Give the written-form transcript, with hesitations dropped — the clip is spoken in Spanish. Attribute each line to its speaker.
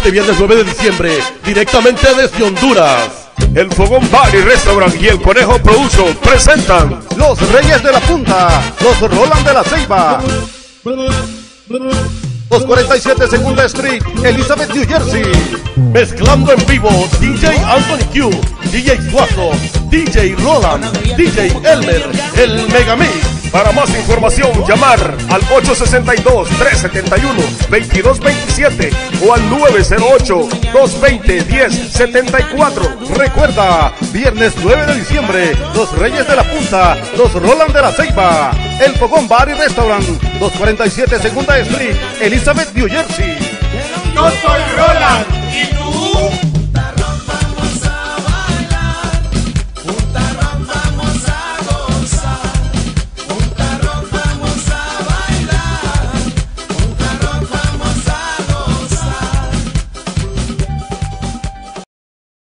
Speaker 1: este viernes 9 de diciembre, directamente desde Honduras.
Speaker 2: El Fogón Bar y Restaurant y el Conejo Production presentan
Speaker 3: Los Reyes de la Punta, los Roland de la Ceiba. 247 Segunda Street, Elizabeth, New Jersey.
Speaker 1: Mezclando en vivo DJ Anthony Q, DJ Suazo, DJ Roland, DJ Elmer, el Megamix.
Speaker 2: Para más información, llamar al 862-371-2227 o al 908-220-1074.
Speaker 3: Recuerda, viernes 9 de diciembre, los Reyes de la Punta, los Roland de la Ceiba. El Fogón Bar y Restaurant, 247 Segunda Street, Elizabeth, New Jersey.
Speaker 4: Yo soy